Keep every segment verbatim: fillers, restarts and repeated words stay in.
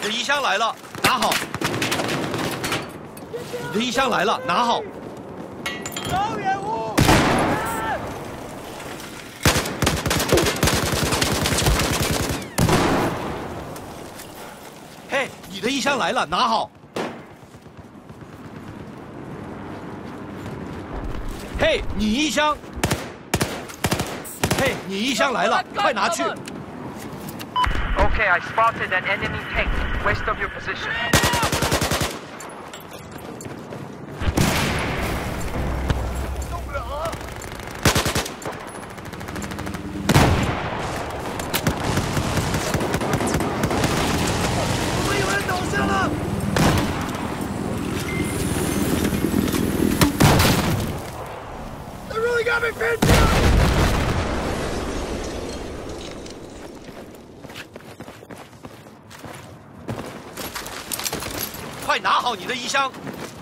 的衣箱来了，拿好。你的衣箱来了，拿好。 导演物。 嘿，你的衣箱来了，拿好。嘿，你衣箱。嘿，你衣箱来了，快拿去。 Okay, I spotted an enemy tank west of your position. They really got me pinned down! 快拿好你的衣箱！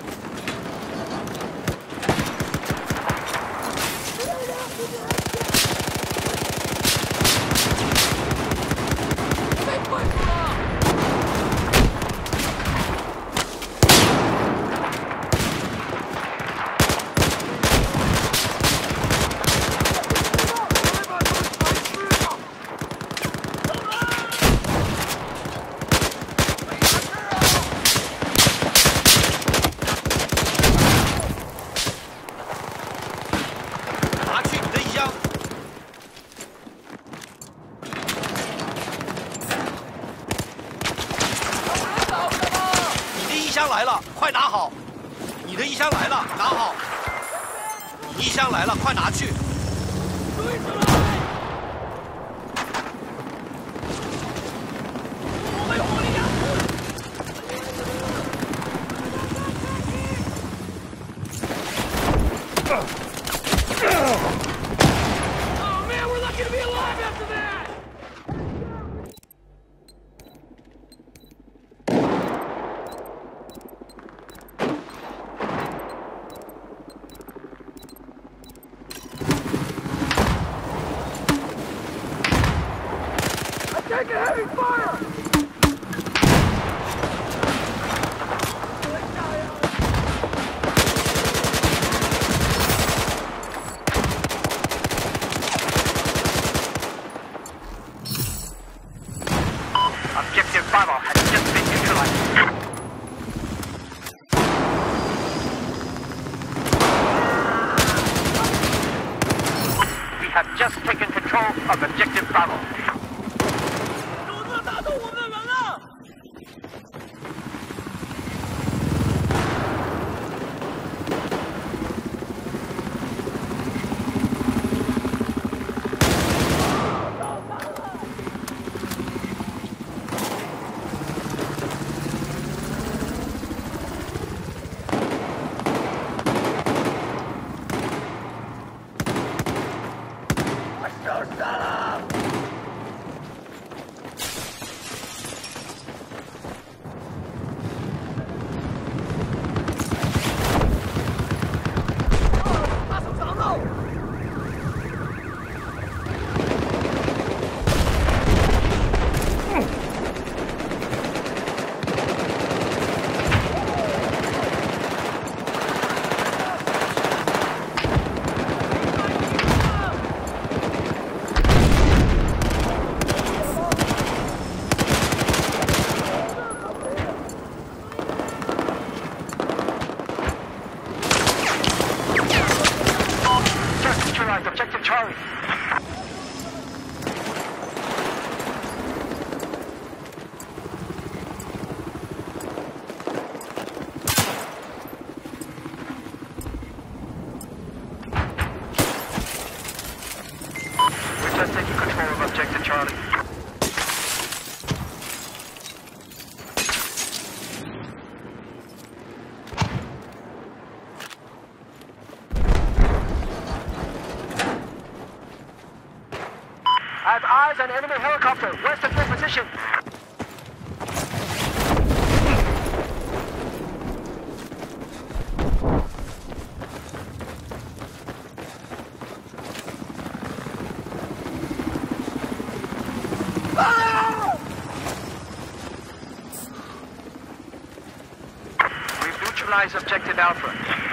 来了，快拿好！你的衣箱来了，拿好！你衣箱来了，快拿去！ Taking heavy fire! Objective Bravo has just been neutralized. We have just taken control of Objective Bravo. 打动我们的人了！我受伤了！ Objective Charlie. We're just taking control of Objective Charlie. I have eyes on enemy helicopter west of your position. neutralize objective Alpha.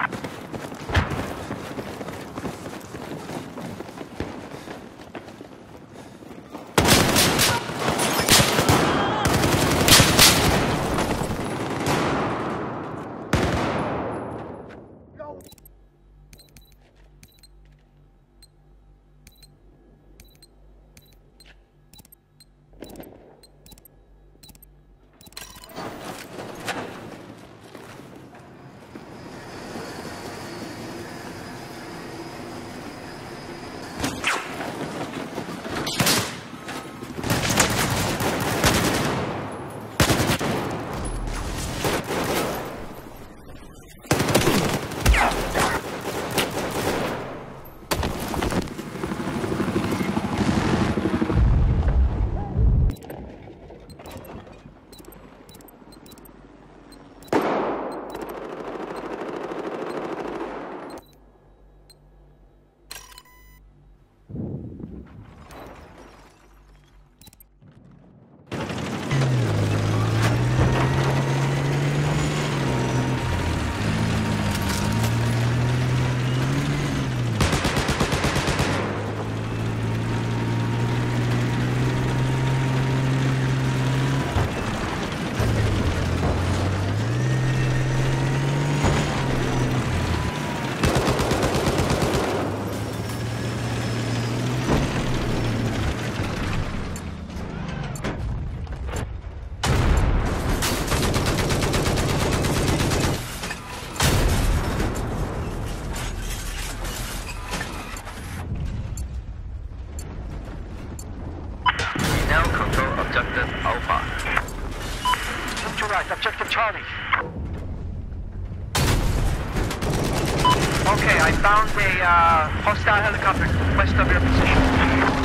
Objective Charlie. Okay, I found a uh, hostile helicopter west of your position.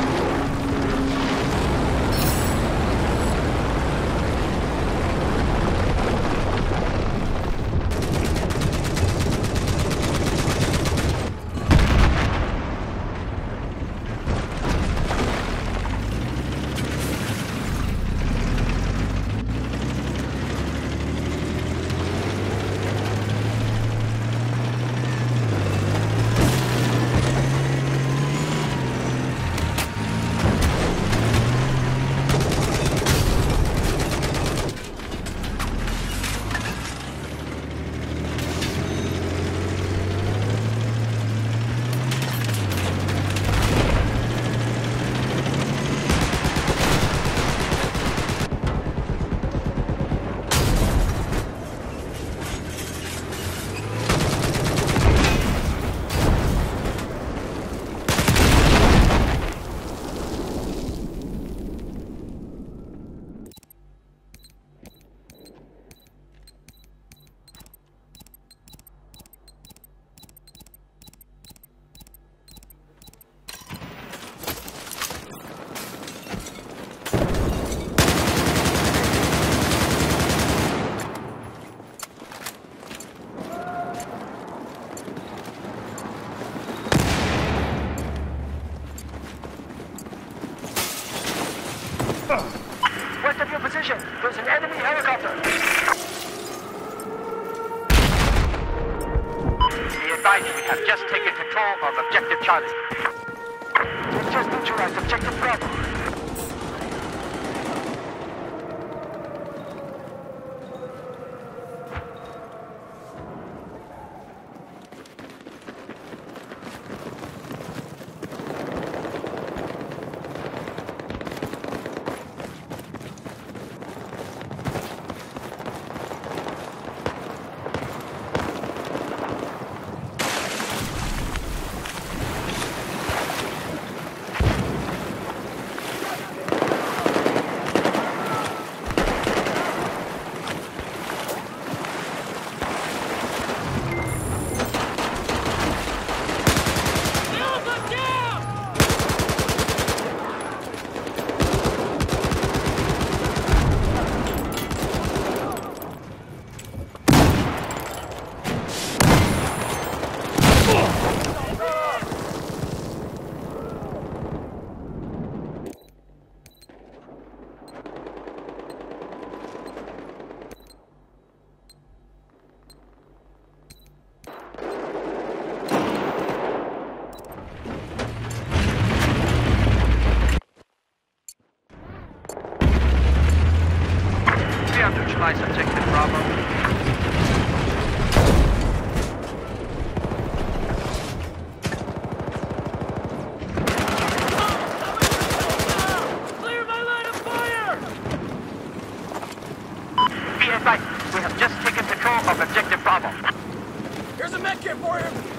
West of your position, there's an enemy helicopter. Be advised, we have just taken control of Objective Charlie. We've just neutralized Objective Bravo. advised objective Bravo. Clear my line of fire! Be advised, we have just taken control of objective Bravo. Here's a med kit for you!